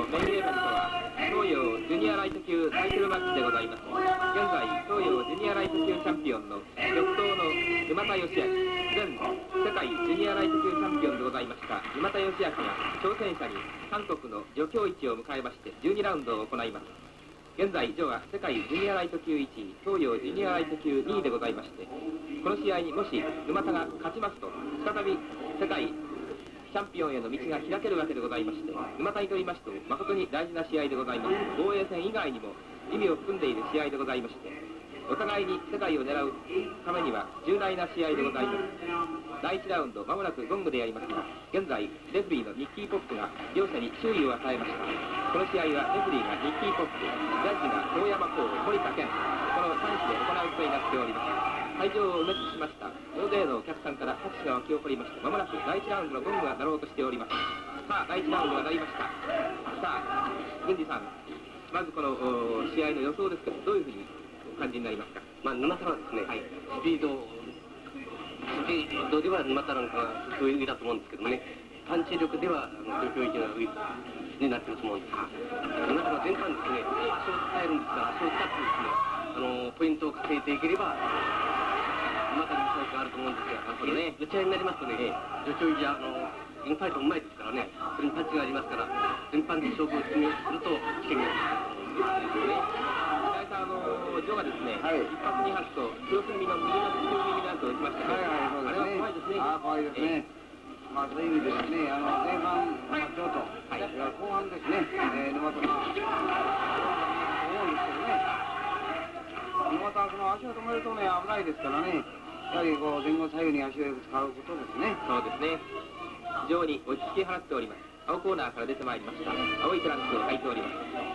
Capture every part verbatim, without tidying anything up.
メインイベントは東洋ジュニアライト級タイトルマッチでございます。現在東洋ジュニアライト級チャンピオンの極東の沼田義明、前世界ジュニアライト級チャンピオンでございました沼田義明が挑戦者に韓国の助教一を迎えましてじゅうにラウンドを行います。現在ジョは世界ジュニアライト級いちい、東洋ジュニアライト級にいでございまして、この試合にもし沼田が勝ちますと再び世界チャンピオンへの道が開けるわけでございまして、沼田にとりまして誠に大事な試合でございます。防衛戦以外にも意味を含んでいる試合でございまして、お互いに世界を狙うためには重大な試合でございます。だいいちラウンド、まもなくゴングでやりますが、現在レフリーのニッキー・ポップが両者に注意を与えました。この試合はレフリーがニッキー・ポップ、ジャッジが遠山光、森田健、このさんしで行うことになっております。会場を埋め尽くしました。大勢のお客さんから拍手が沸き起こりまして、まもなくだいいちラウンドのゴングが鳴ろうとしております。さあ、だいいちラウンドが鳴りました。さあ、郡司さん、まずこの試合の予想ですけど、どういうふうにお感じになりますか。 まあ、沼田はですね、はい、スピード、スピードでは沼田なんかが上だと思うんですけどもね、パンチ力では東京一が上になってると思うんですが、沼田が前半ですね、足を使えるんですが、足を使ってですね、あのポイントを稼いでいければ、沼田にチャンスがあると思うんですが、これね、打ち合いになりますとね、女教一はあのインファイトうまいですからね、それにパンチがありますから、全般で勝負を進めようとすると危険がありますね。 あのジョがですね、はい、一発二発と黒組の右の黒組なんと打ちましたね。はいはい、そうですね。あれは怖いですね。ああ、怖いですね。まあそういう意味でですね、あの前半まあちょっと、はい、後半ですね、えー、沼田が多いですけどね。沼田はその足を止めるとね危ないですからね。やはりこう前後左右に足をよく使うことですね。そうですね。非常に落ち着き払っております。青コーナーから出てまいりました。青いトランクを履いております。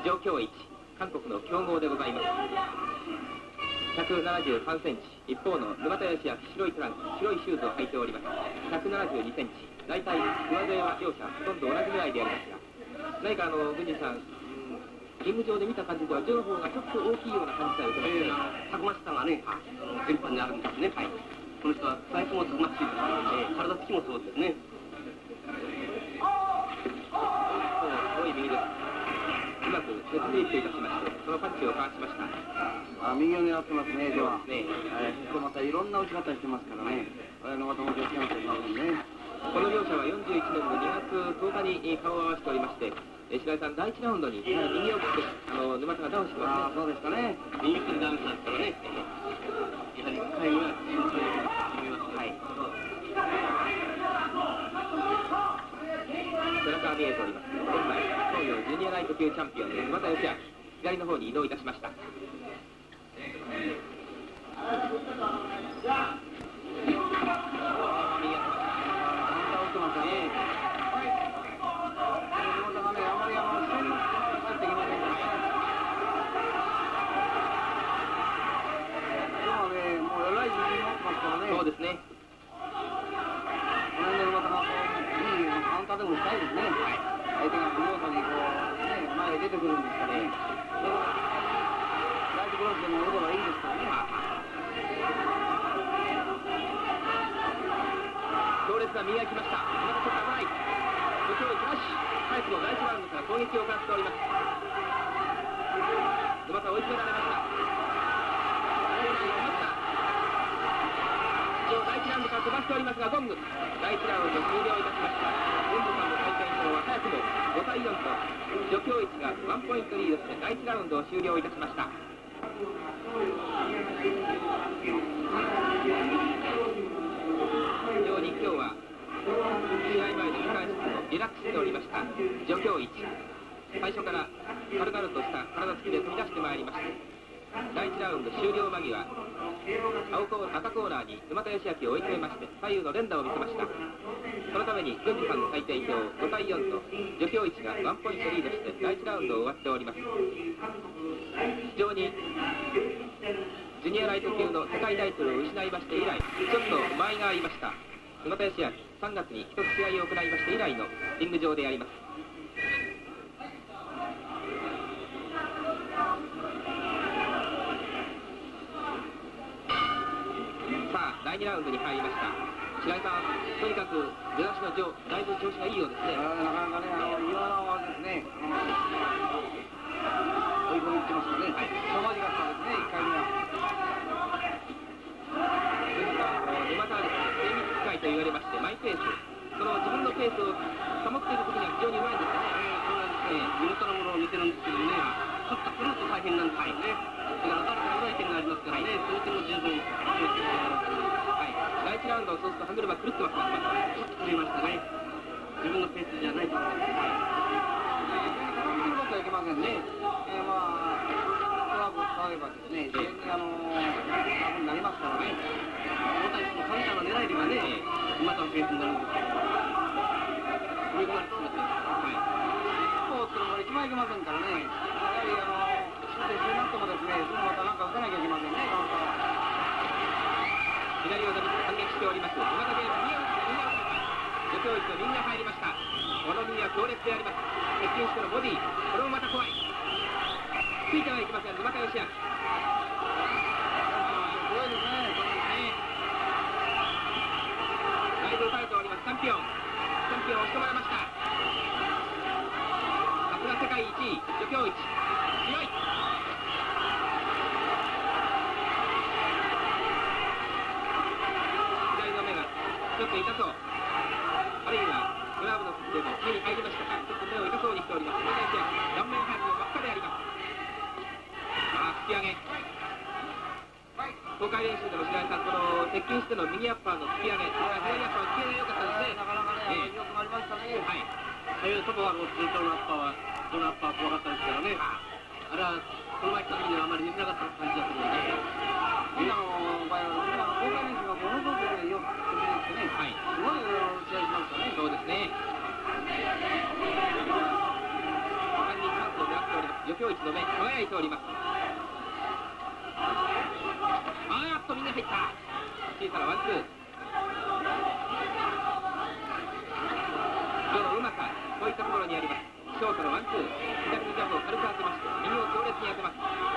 上京一。韓国の強豪でございます。ひゃくななじゅうさんセンチ、一方の沼田義明、白いトランク、白いシューズを履いております。ひゃくななじゅうにセンチ、大体上背は両者ほとんど同じぐらいでありますが、何かあの郡司さん、リング上で見た感じではジョの方がちょっと大きいような感じされてますね。 たくましさがね、全般にあるんですね。はい、この人は財布もたくましいですし、体つきもそうですね。 すごい右です。うまくセットリープいたしまして、そのパンチをかわしました。あ、右を狙ってますね、ジョは。ね、そしてまたいろんな打ち方してますからね。沼田も女子なんていますね。この両者はよんじゅういちねんのにがつとおかに顔を合わせておりまして、白井さん、だいいちラウンドに右を切ってあの沼田がダウンしてますね。ああ、そうですかね。 右手にダウンしたんですからね。やはり最後は慎重に決めます。はい。 背中が見えております。現在東洋ジュニアライト級チャンピオンの沼田義明、左の方に移動いたしました。そうですね。この辺で沼田がいいカウンターでもしたいですね。相手が見事にこうね前へ出てくるんですからね。ライトクロスでも打てばいいですからね。強烈な右が来ました。沼田ちょっと危ない。土俵一ラッシュ。早くもだいいちラウンドから攻撃を行っております。沼田追い詰められました。だいいちラウンドから飛ばしておりますがゴング。だいいちラウンド終了いたしました。ゴングさんの対戦表は早くもごたいよんと助教一がワンポイントリードしてだいいちラウンドを終了いたしました。非常に今日は試合前の控え室もリラックスしておりました助教一。最初から軽々とした体つきで飛び出してまいりました。だいいちラウンド終了間際、青コー赤コーナーに沼田義明を追い詰めまして左右の連打を見せました。そのために郡司さんの最低表ごたいよんと助教一がワンポイントリードしてだいいちラウンドを終わっております。非常にジュニアライト級の世界タイトルを失いまして以来ちょっと間合いがありました。沼田義明さんがつに一つ試合を行いまして以来のリング上であります。さあだいにラウンドに入りました。 白井さん、とにかく出だしのジョー、だいぶ調子がいいようですね。 なかなかね、あの岩野はですね、追い込みに行ってますよね。はい。そのまじかったですね、いっかいめは。 ですから、沼田はですね、精密機械と言われまして、マイペース、その自分のペースを保っている時には非常にうまいんですよね。 えー、そうなんですね。見事なものを見せるんですけどね、ちょっと来ると大変なんですよね。だから当たると弱い点がありますからね、そういう点も十分気をつけてもらってます。 はい。第一ラウンド、そうすると歯車狂ってますから、 ちょっと狂いましたね。自分のペースじゃないと思います。 傾けることはいけませんね。えー、まあ、ストラップを使えばですね、自然にあのー、になりますからね。 大谷のカウンターの狙いではね、またのペースになるんですけど、追い込まれてしまってます。はい。 スポーツのいちまいいけませんからね。やはりあのー、修正しなくてもですね、すぐまたなんか打たなきゃいけませんね、カウンターは。 左を打って反撃しております。沼田で右を右を助教一の右が入りました。この右は強烈であります。接近してのボディ、これもまた怖い。ついてはいきません、沼田義明。 すごいですね。 だいぶ打たれております。チャンピオン。チャンピオンを押し込まれました。さすが世界一位、助教一。強い。左の目がちょっと痛そう。あるいはグラブのでも目に入りましたか。ちょっと目を痛そうにしております。沼田義明、顔面ハーフの真っ赤であります。ああ、突き上げ。公開練習でも白井さん、この接近しての右アッパーの突き上げ、左アッパーの突き上げが良かったですね。 なかなかね、 ええ、 よくなりましたね。 はい。 ああいうとこはもう通常のアッパーは、そのアッパー怖かったですからね。あれはこの前来た時にはあまり見づらかった感じだと思うんで。 今の場合は、今の公開練習がものすごくよくてね、 はい、 すごい試合しましたね。 そうですね。他にチャンスを狙っております。助教一の目、輝いております。あーっと右に入った。小さなワンツー。今日のうまさ、こういったところにあります。ショートのワンツー。左にジャブを軽く当てまして、右を強烈に当てます。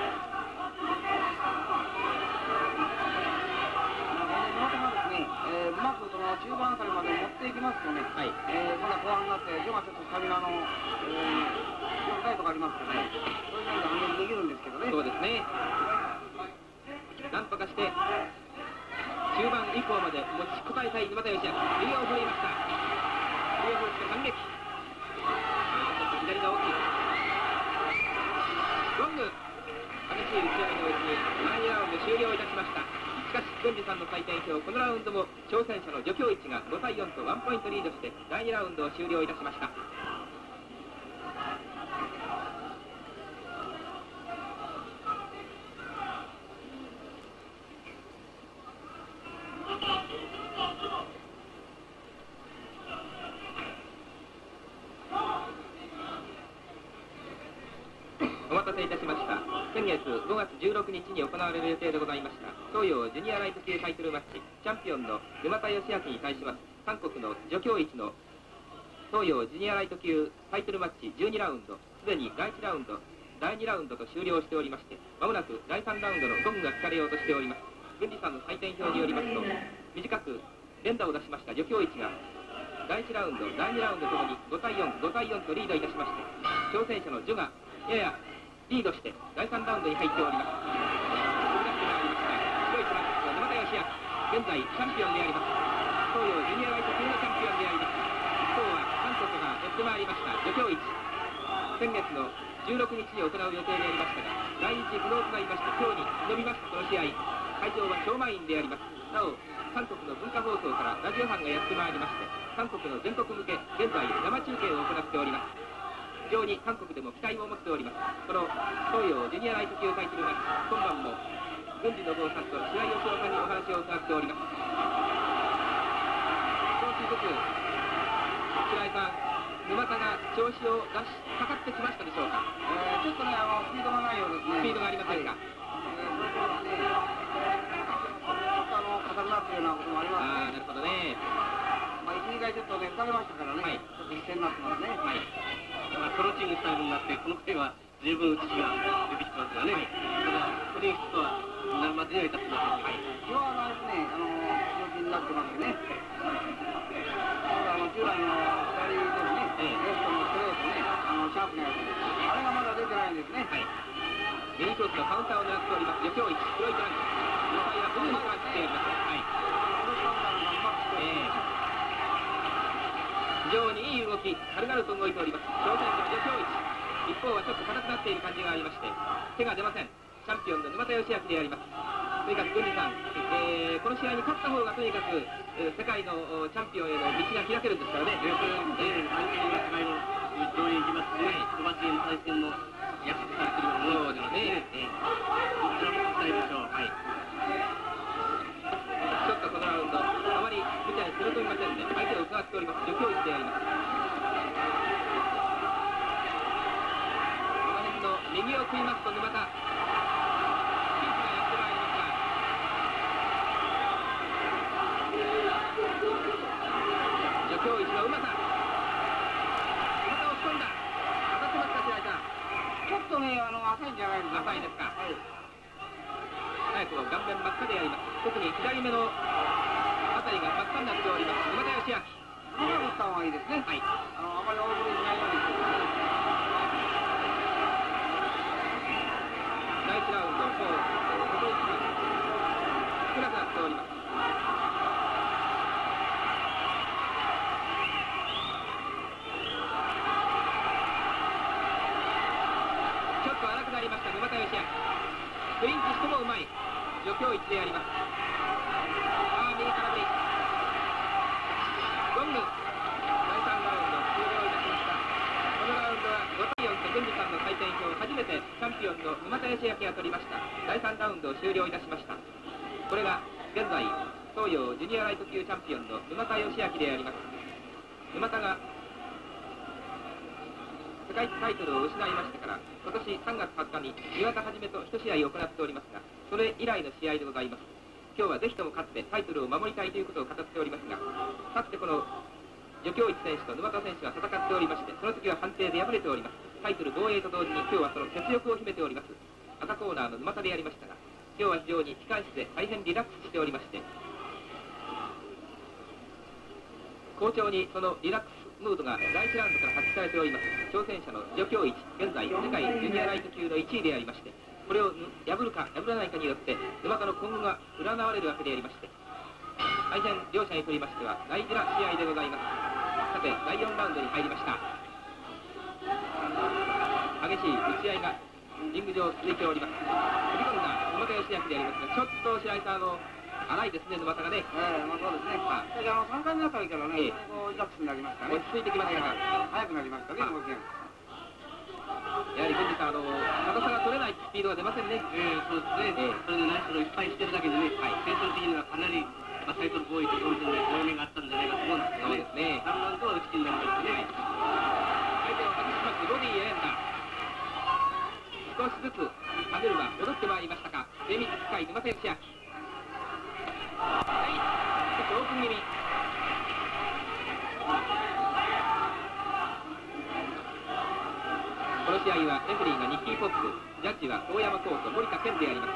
えー、うまくその中盤あたりまで持っていきますとね、はい、えー、今度は後半になって、今ちょっとスタミナの、えー、深いとこありますからね、そういう面で反撃できるんですけどね。 そうですね。なんとかして、中盤以降まで持ちこたえたい沼田義明、右を振りました。右を振って反撃。あー、ちょっと左が大きい。ロング。激しい打ち合いのうちにだいにラウンド終了いたしました。しかし、郡司さんの採点表、このラウンドも挑戦者の助教一がごたいよんとワンポイントリードしてだいにラウンドを終了いたしました。お待たせいたしました。先月ごがつじゅうろくにちに行われる予定でございました東洋ジュニアライト級タイトルマッチ、チャンピオンの沼田義明に対します韓国の助教一の東洋ジュニアライト級タイトルマッチじゅうにラウンド、すでにだいいちラウンド、だいにラウンドと終了しておりまして、まもなくだいさんラウンドのゴングが聞かれようとしております。郡司さんの採点表によりますと、短く連打を出しました助教一がだいいちラウンド、だいにラウンドともにごたいよん、ごたいよんとリードいたしまして、挑戦者のジュがややリードしてだいさんラウンドに入っております。白いトランクス沼田義明、現在チャンピオンであります。東洋ジュニアライト級のチャンピオンであります。一方は韓国がやってまいりました助教一、先月のじゅうろくにちに行う予定でありましたが、第一不能となりまして今日に伸びましたこの試合、会場は超満員であります。なお韓国の文化放送からラジオ班がやってまいりまして、韓国の全国向け現在生中継を行っております。非常に韓国でも期待を持っております。この東洋ジュニアライト級タイトルマッチ、今晩も郡司信夫さんと白井義雄さんにお話を伺っております。少しずつ白井さん、沼田が調子を出しかかってきましたでしょうか。 えー、ちょっとね、あのスピードがないようですね。 スピードがありませんか。 はい、えー、それとですね、ちょっとあの硬くなっているようなこともありますね。 ああ、なるほどね。 まあ、いち、にかいちょっとね、打たれましたからね、はい、ちょっと一戦になってますね。 はい。 まあ、プロチームスタイルになって、この回は十分打ちが出てきてますよね。はい、ただ、プリンスとはなるまでには至ってません。はい。 今はだいぶね、あの強気になってますね。あの従来の左ですね、レフトのストレートね、あのシャープなやつ、あれがまだ出てないんですね。 はい。ミニクロスのカウンターを狙っております。余興一黒いトランク。両サイはブルーのトランクしてやります。はい。 このカウンターがうまくして、 えー非常にいい動き、軽々と動いております。挑戦者の余興一。一方はちょっと硬くなっている感じがありまして、手が出ません。チャンピオンの沼田義明であります。とにかく郡司さん、えー、この試合に勝った方がとにかく、えー、世界のチャンピオンへの道が開けるんですからね。 えー、えー、相手が世界の上位に行きますね。小橋の対戦の約束されているものですね。えー、どちらも勝ちたいでしょう。はい。 ちょっとこのラウンド、あまり無茶に攻め込みませんね。相手を伺っております。余興一であります。この辺の右を食いますと沼田。ピンチがやってまいりますが。余興一のうまさ。沼田を押し込んだ。当たってますか、白井さん。 ちょっとね、あの浅いんじゃないですか。 浅いですか。 はい。 早くも顔面真っ赤であります。特に左目のあたりが真っ赤になっております。沼田義明。 今打った方がいいですね。 はい。 あのあまり大振りしないようにしてください。 第一ラウンド、もう、ここ一番、少なくなっております。ちょっと荒くなりました、沼田義明。クリンチしてもうまい。余興一であります。ああ、右から振り。ゴング。だいさんラウンド終了いたしました。このラウンドはごたいよんと郡司さんの採点表、初めてチャンピオンの沼田義明が取りました。だいさんラウンドを終了いたしました。これが現在東洋ジュニアライト級チャンピオンの沼田義明であります。沼田が世界タイトルを失いましてから今年さんがつはつかに岩田はじめと一試合を行っておりますが、それ以来の試合でございます。今日はぜひとも勝ってタイトルを守りたいということを語っておりますが、かつてこの余興一選手と沼田選手が戦っておりまして、その時は判定で敗れております。タイトル防衛と同時に今日はその雪辱を秘めております赤コーナーの沼田でやりましたが、今日は非常に控え室で大変リラックスしておりまして、好調にそのリラックスムードがだいいちラウンドから発揮されております。挑戦者の余興一、現在世界ジュニアライト級のいちいでありまして、これを破るか破らないかによって沼田の今後が占われるわけでありまして、大変両者にとりましては大事な試合でございます。さてだいよんラウンドに入りました。激しい打ち合いがリング上続いております。飛び込んだ沼田義明でありますが、ちょっと白井さん、あの荒いですね、沼田がね。 ええ、まあそうですね。 あそれであのさんかいめあたりからね、 ええこうリラックスになりましたね。 落ち着いてきましたが、 早くなりましたね、 あ動きが。 やはり郡司さん、あの硬さが取れないスピードが出ませんね。 えー、そうですね、 ええそれで何しろいっぱいしてるだけでね、はい、精神的にはかなり、まあ、タイトル防衛ということで、強みがあったんじゃないかと思うんですけどね、 そうですね。 だんだんとは打ち気になりましたね。 相手を外しましてボディへエンター。少しずつ歯車戻ってまいりましたか。精密機械沼田義明。はい、ちょっとオープン気味。この試合はレフェリーがニッキー・ポップ、ジャッジは大山コート森田健であります。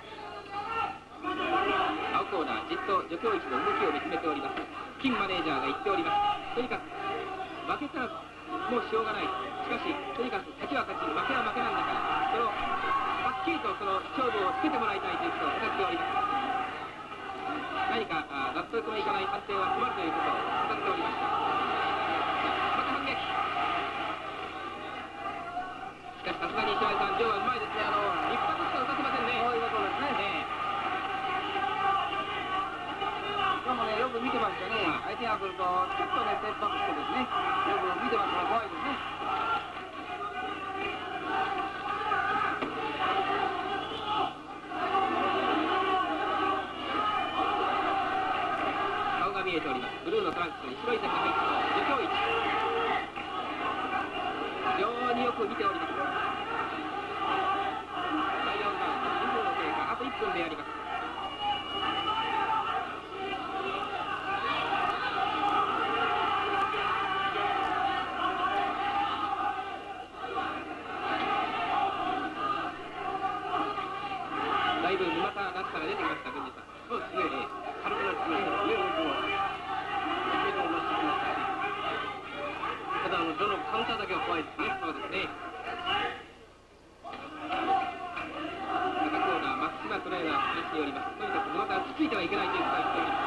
青コーナーじっと助教一の動きを見つめております。金マネージャーが言っております。とにかく負けたらもうしょうがない。しかしとにかく勝ちは勝ち、負けは負けなんだから、そのはっきりとその勝負をつけてもらいたいということを語っております。何かあ納得のいかない判定は困るということを語っておりました。また反撃。しかしさすがに石原さん、ジョーはうまいですね。あの一発しか打たせませんね。 そういうことですね。 ね今日もね、よく見てましたね。相手が来ると、ちょっとね、ステップバックしてですね、よく見てますから怖いですね。 顔が見えております。ブルーのトランクスに白い線が入って助教一。非常によく見ております。だいよんラウンドにふんの経過、あといっぷんでやります。だいぶ沼田なだったら出てきました、郡司さん。 そうですね、軽くなってきましたね、動きも。スピードも増してきましたし。ただ、あの、どのカウンターだけは怖いですね。 そうですね。片コーナー、松島トレーナー、話によります。とにかく沼田はつついてはいけないということを言っております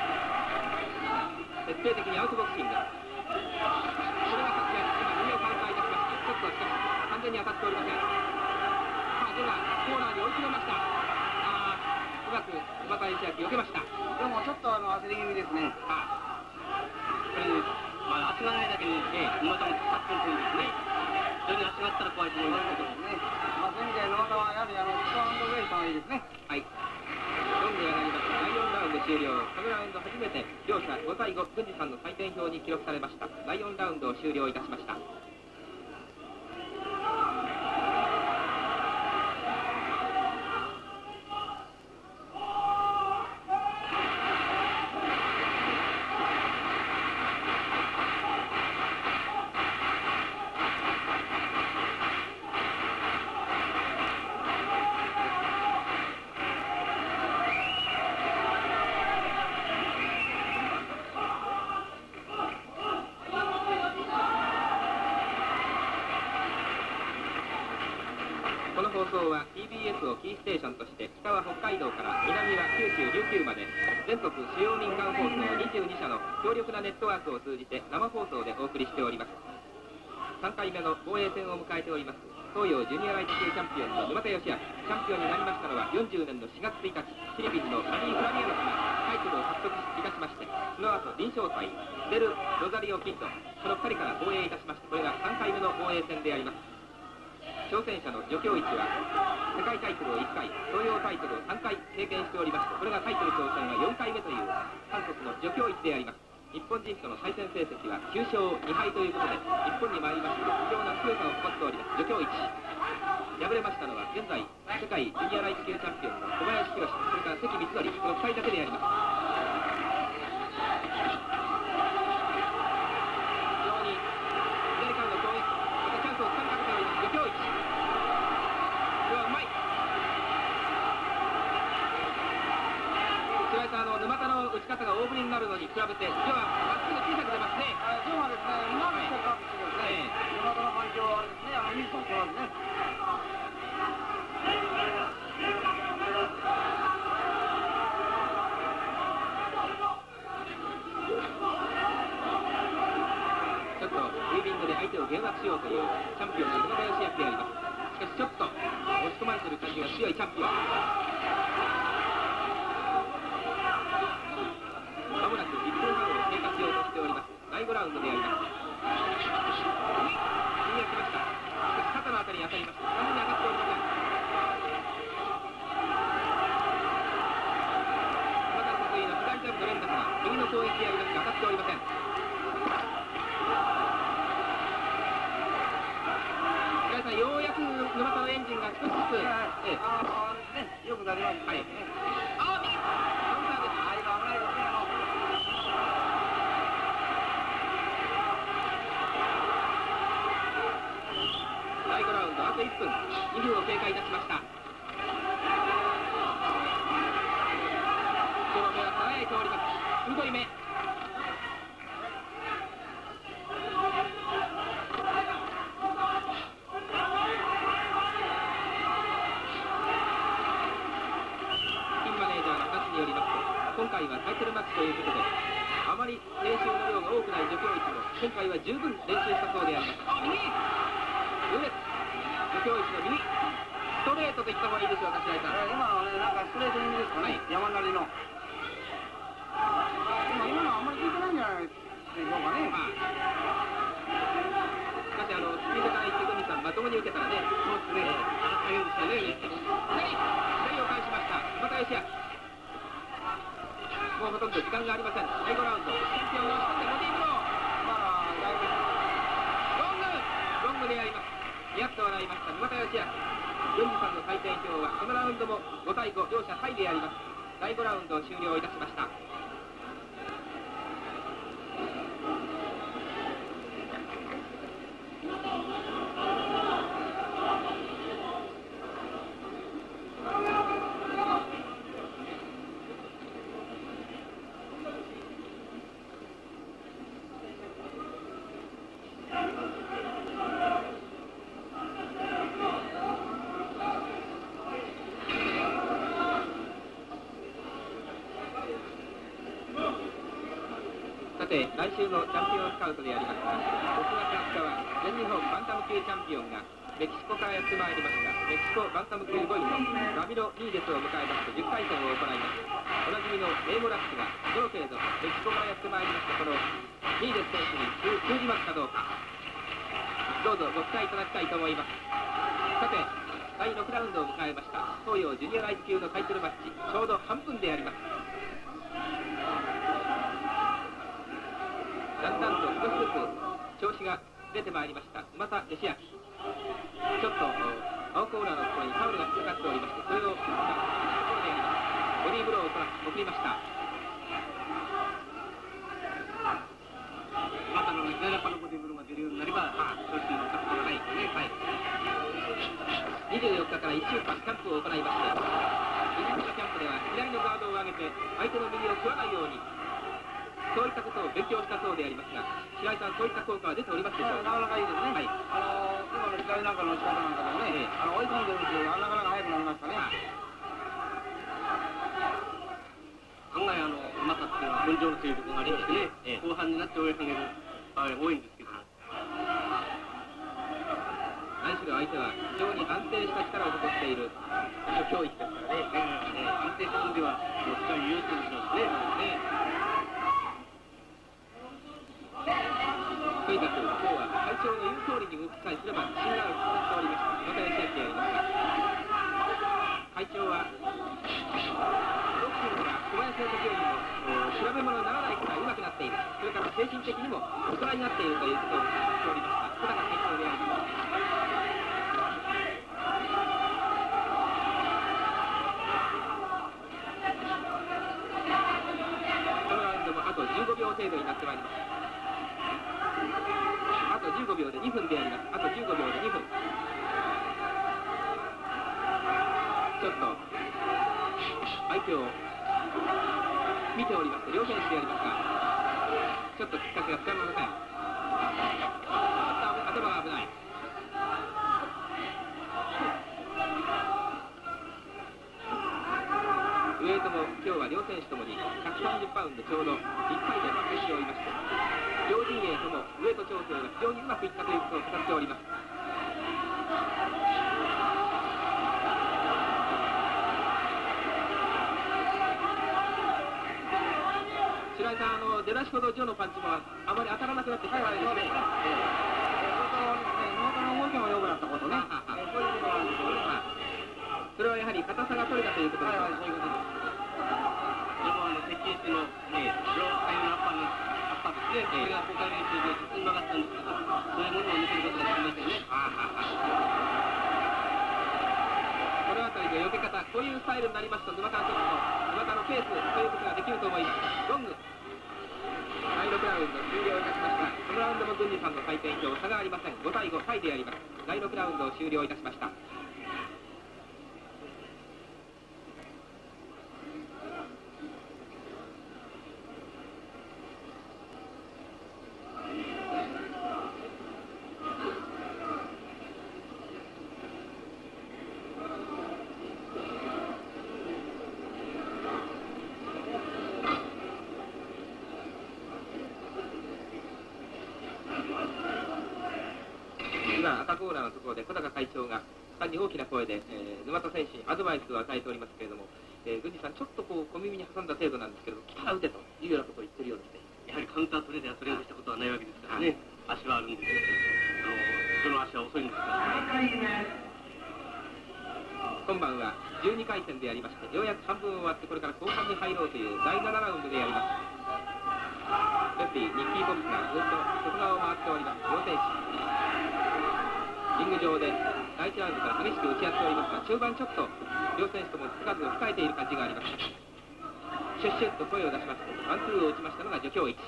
。徹底的にアウトボクシング。これが作戦、今、右をカウンターいたしまして、ちょっとしかし、完全に当たっておりません。さあ、では、コーナーに追い詰めました。あー、うまく沼田義明避けました。 でもちょっとあの焦り気味ですね。 あこれ、まあ、足がないだけに、ええ、沼田も使ってるといいですね。非常に足があったら怖いと思いますけど。 ね、まあ、そういう意味で沼田はやはりあのスタンドウェイトがいいですね。 はい。よんで上がりました。だいよんラウンド終了。このラウンド初めて両者ごたいご、郡司さんの採点表に記録されました。だいよんラウンドを終了いたしました。この放送は ティービーエス をキーステーションとして北は北海道から南は九州琉球まで全国主要民間放送にじゅうに社の強力なネットワークを通じて生放送でお送りしております。さんかいめの防衛戦を迎えております東洋ジュニアライト級チャンピオンの沼田義明。チャンピオンになりましたのはよんじゅうねんのしがつついたち、フィリピンのサニー・フラミアノスがタイトルを獲得いたしまして、その後臨床対デル・ロザリオ・キント、このふたりから防衛いたしまして、これがさんかいめの防衛戦であります。挑戦者の助教一は世界タイトルをいっかい、東洋タイトルをさんかい経験しておりまして、これがタイトル挑戦はよんかいめという韓国の助教一であります。日本人との対戦成績はきゅうしょうにはいということで、日本に参りまして非常な強さを誇っております助教一。敗れましたのは現在世界ジュニアライト級チャンピオンの小林宏、それから関光則、このふたりだけであります。非常に左からの攻撃、またチャンスをつかみかけております助教一。これはうまい。白井さん、あの沼田の打ち方が大振りになるのに比べて、今日はまっすぐ小さく出ますね。 はい、そうなんですね。うまくセットアップしてですね。沼田の環境はあれですね、あのミスをしてますね。 ちょっとウィービングで相手を減圧しようというチャンピオンの沼田義明であります。しかしちょっと押し込まれている感じが強いチャンピオン。まもなくいっぷんはんを経過しようとしておりますだいごラウンドであります。右が来ました。しかし肩のあたりに当たりました。完全に当たっておりません。また得意の左ジャブの連打から右の攻撃でありますが当たっておりません。白井さん、ようやく沼田のエンジンが少しずつ、ええ、 ああね、よくなりましたね。 はい、ああ右カウンターです。 あ、今危ないですね。あのだいごラウンドあといっぷん、にふんを経過いたしました。この目は輝いております。鋭い目。金マネージャーの話によりますと、今回はタイトルマッチということで、あまり練習の量が多くない助教一も今回は十分練習したそうであります。右上助教一の右ストレートといった方がいいでしょうか、白井さん。 今のね、なんかストレート気味ですかね、 はい、 山なりの。今今のはあんまり効いてないんじゃないでしょうかね。 まあ、しかしあのスピードからいって郡司さん、まともに受けたらね、そうですね、大変でしたね。左左を返しました沼田義明。もうほとんど時間がありません。だいごラウンド、チャンピオンを押し込んでボディーブロー。 まあ、だいぶ。 ロングロングでやります。ニヤッと笑いました沼田義明。郡司さんの採点表はこのラウンドもごたいご、両者タイでやります。だいごラウンドを終了いたしました。 週のチャンピオンスカウトでありますが、ろくがつはつかは全日本バンタム級チャンピオンがメキシコからやってまいりましたメキシコバンタム級ごいのラビロ・リーデスを迎えましてじゅっかいせんを行います。おなじみのネーモラックがどの程度メキシコからやってまいりましたこのリーデス選手に通じますかどうか、どうぞご期待いただきたいと思います。さてだいろくラウンドを迎えました東洋ジュニアライト級のタイトルマッチ、ちょうど半分であります。だんだんと少しずつ調子が出てまいりました馬田義明、ちょっと青コーナーのところにタオルが引っかかっておりまして、それを今ボディーブローを送りました。 またの左パのボディブローが出るようになれば調子に乗ったことがないですね。はい、 にじゅうよっかからいっしゅうかんキャンプを行いまして、入り口のキャンプでは左のガードを上げて相手の右を食わないように、そういったことを勉強したそうでありますが、白井さん、そういった効果は出ておりますでしょうか。 なかなかいいですね。 はい、 あの今の左なんかの仕方なんかでもね、あの追い込んでるうちはなかなか速くなりましたね。 案外あの馬田っていうのは根性の強いところがありましてね、ええ、後半になって追い上げる場合が多いんですけど、 何しろ相手は非常に安定した力を誇っている教育ですからね、 ええ、安定するんではもうしっかり優秀でしょうしね。 とにかく今日は会長の言う通りに動きさえすれば自信があるとなっておりました。また吉明でありますが、会長はボクシングが小林の時よりも比べ物にならないくらい上手くなっている、それから精神的にも大人になっているということを言っておりました小高会長であります。このラウンドもあとじゅうごびょう程度になってまいります。あとじゅうごびょうでにふんであります。あとじゅうごびょうでにふん。ちょっと相手を見ております両選手でありますが、ちょっときっかけがつかめません。頭が危ない。ウエイトも今日は両選手ともにひゃくさんじゅっパウンドちょうどいっかいで負けしておりまして、両陣営ともウエイト調整が非常にうまくいったということを語っております。白井さん、あの出だしほどジョーのパンチもあまり当たらなくなってきたからですね。 ノートの動きも良くなったことね。そういうことなんですよね。 それはやはり硬さが取れたということです。 はいはい、そういうことです。 でもあの敵手のね、ローカイのアッパーのアッパーですね、それが公開練習でとてもうまかったんですけど、そういうものを見せることができませんね。 この辺りの避け方、こういうスタイルになりますと沼田はちょっと沼田のペースということができると思います。ロングだいろくラウンド終了いたしました。このラウンドも郡司さんの採点表差がありません。ごたいごタイであります。だいろくラウンドを終了いたしました。今赤コーナーのところで小高会長が単に大きな声で、えー、沼田選手にアドバイスを与えておりますけれども、えー、郡司さんちょっとこう小耳に挟んだ程度なんですけど、来たら打てというようなことを言ってるようですね。 やはりカウンタートレーではトレードしたことはないわけですからね、足はあるんですけど、あのその足は遅いんですから。 今晩はじゅうにかい戦でありまして、ようやく半分終わってこれから後半に入ろうというだいななラウンドであります。レフェリーニッキー・ボブスがずっと外側を回っております。両選手リング上でだいいちラウンドから激しく打ち合っておりますが、中盤ちょっと両選手とも手数を控えている感じがあります。シュッシュッと声を出しますとワンツーを打ちましたのが助教一。日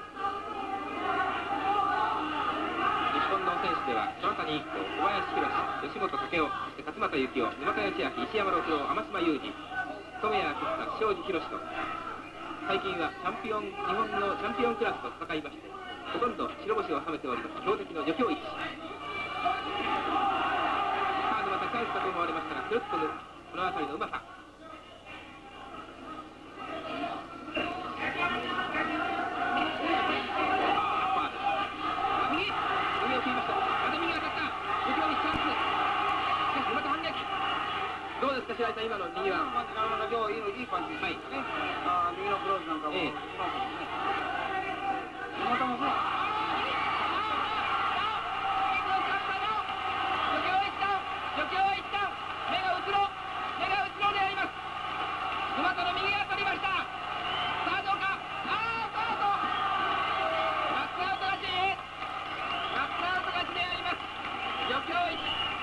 本の選手では虎谷一行、小林宏、吉本武雄、勝俣幸雄、沼田義明、石山六郎、天島雄二、富谷哲太、庄司博と最近はチャンピオン日本のチャンピオンクラスと戦いまして、ほとんど白星を収めております強敵の助教一。カードは高いかと思われましたが、くるっとこの辺りのうまさ。 った白井さん、今の右は。 まあ、今日いいのいいパンチですね。あ右のクローズなんかも、 ええ、 うまくですね。またもそう。 助教は一旦目がうつろ目がうつろであります。馬との右が取りました。さあどうか。ああスタートバックアウト勝ちバックアウト勝ちであります。助教一